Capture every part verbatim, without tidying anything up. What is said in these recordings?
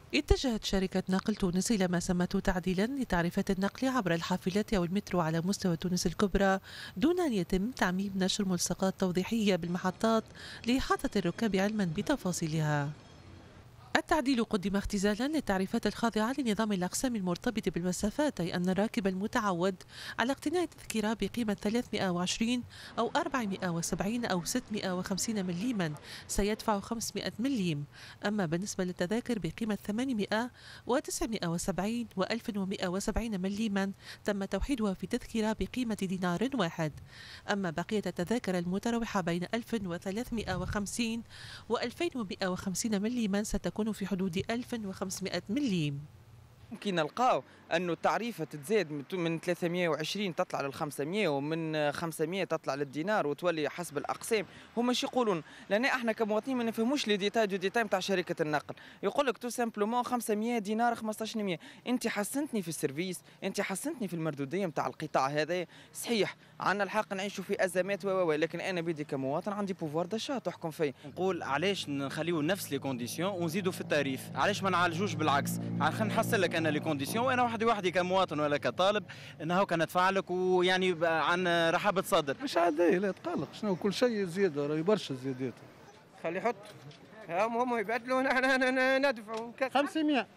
اتجهت شركة نقل تونس إلى ما سمته تعديلا لتعريفات النقل عبر الحافلات أو المترو على مستوى تونس الكبرى، دون أن يتم تعميم نشر ملصقات توضيحية بالمحطات لإحاطة الركاب علما بتفاصيلها. التعديل قدم اختزالا للتعريفات الخاضعة لنظام الأقسام المرتبط بالمسافات، أي أن الراكب المتعود على اقتناء تذكرة بقيمة ثلاثمئة وعشرين أو أربعمئة وسبعين أو ستمئة وخمسين مليما سيدفع خمسمئة مليم، أما بالنسبة للتذاكر بقيمة ثمانمئة وتسعمئة وسبعين وألف ومئة وسبعين مليما تم توحيدها في تذكرة بقيمة دينار واحد، أما بقية التذاكر المتراوحة بين ألف وثلاثمئة وخمسين وألفين ومئة وخمسين مليما ستكون في حدود ألف وخمسمئة مليم. ممكن نلقاو انه التعريفه تتزاد من ثلاثمئة وعشرين تطلع لل خمسمئة ومن خمسمئة تطلع للدينار وتولي حسب الاقسام. هما شو يقولون؟ لان احنا كمواطنين ما نفهموش لي ديتاي دو ديتاي نتاع شركه النقل. يقول لك تو سامبلومون خمسمئة دينار خمسطاش مية. انت حسنتني في السيرفيس، انت حسنتني في المردوديه نتاع القطاع هذا. صحيح عندنا الحق نعيشوا في ازمات و و لكن انا بدي كمواطن عندي بوفوار داشا تحكم فيا. نقول علاش نخليو نفس لي كونديسيون ونزيدوا في التاريف؟ علاش ما نعالجوش بالعكس؟ خلينا نحصل لك انا لي كونديسيون وانا وحدي وحدي كمواطن ولا كطالب انه كان ندفع لك ويعني عن رحابه صدر. مش عادي، لا تقلق، شنو كل شيء زياده، راهي برشا زيادات. خلي يحط هم هم يبدلوا نحن ندفعوا خمسمئة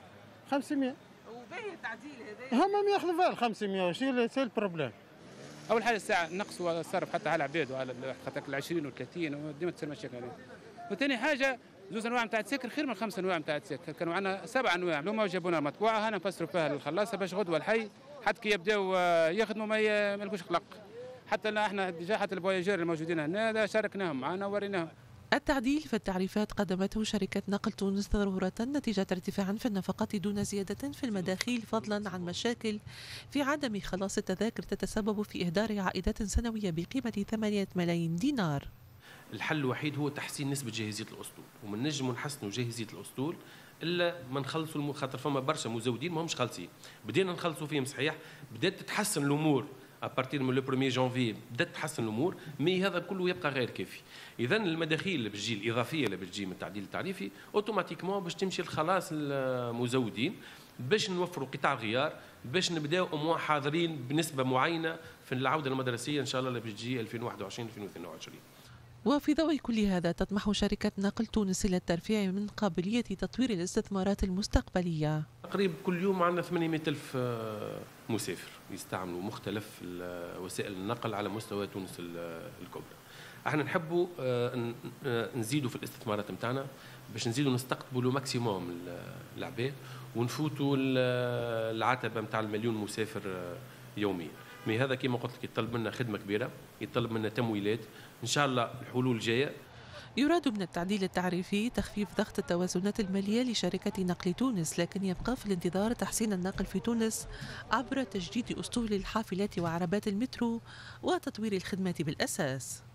خمسمئة وباهي التعديل هذا هم ما ياخذوا بال خمسمئة وشي سي البروبليم. اول حاجه الساعه نقصوا الصرف حتى على العباد وعلى خاطر ال عشرين وال ثلاثين وديما تصير مشاكل عليهم. وثاني حاجه زوز انواع نتاع السكر خير من خمس انواع نتاع السكر، كانوا عندنا سبع انواع لو ما جابونا مطبوعه هنا نفسروا فيها للخلاصه باش غدوه الحي حتى كي يبداو يخدموا ما يلقوش قلق. حتى لا احنا ديجا حتى الفواياجير الموجودين هنا شاركناهم معنا ووريناهم. التعديل في التعريفات قدمته شركة نقل تونس ضرورة نتيجة ارتفاع في النفقات دون زيادة في المداخيل، فضلا عن مشاكل في عدم خلاص التذاكر تتسبب في إهدار عائدات سنوية بقيمة ثمانية ملايين دينار. الحل الوحيد هو تحسين نسبة جاهزية الأسطول، ومن نجم نحسنوا جاهزية الأسطول إلا ما نخلصوا، خاطر فما برشا مزودين ما همش خالصين، بدينا نخلصوا فيهم صحيح، بدات تتحسن الأمور أبارتير من لو بروميير جانفي، بدات تتحسن الأمور، مي هذا كله يبقى غير كافي. إذا المداخيل اللي بتجي الإضافية اللي بتجي من التعديل التعريفي أوتوماتيكمون باش تمشي لخلاص المزودين باش نوفروا قطاع غيار باش نبداو أموا حاضرين بنسبة معينة في العودة المدرسية إن شاء الله اللي بتجي ألفين وواحد وعشرين ألفين واثنين وعشرين. وفي ضوء كل هذا تطمح شركة نقل تونس إلى الترفيع من قابلية تطوير الاستثمارات المستقبلية. تقريبا كل يوم عندنا ثمانمئة ألف مسافر يستعملوا مختلف وسائل النقل على مستوى تونس الكبرى. احنا نحبوا نزيدوا في الاستثمارات نتاعنا باش نزيدوا نستقطبوا لو ماكسيموم العباد ونفوتوا العتبة نتاع المليون مسافر يوميا. مي هذا كما قلت لك يطلب منا خدمة كبيرة، يطلب منا تمويلات، إن شاء الله الحلول الجاية. يراد من التعديل التعريفي تخفيف ضغط التوازنات المالية لشركة نقل تونس، لكن يبقى في الانتظار تحسين النقل في تونس عبر تجديد أسطول الحافلات وعربات المترو وتطوير الخدمات بالأساس.